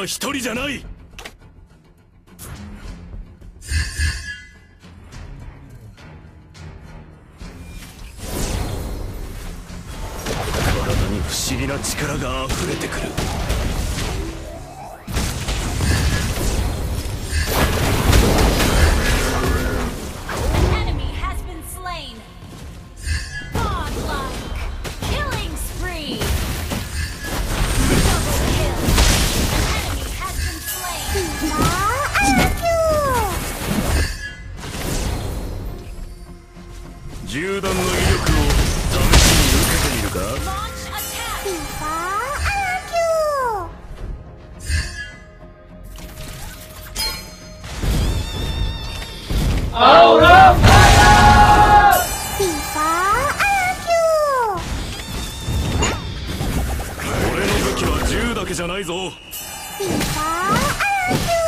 は一人じゃない。体に不思議な力が溢れてくる。銃弾の威力を試しに受けてみるか。 オーラファイヤー。 俺の武器は銃だけじゃないぞ。 フィーファーアーキュー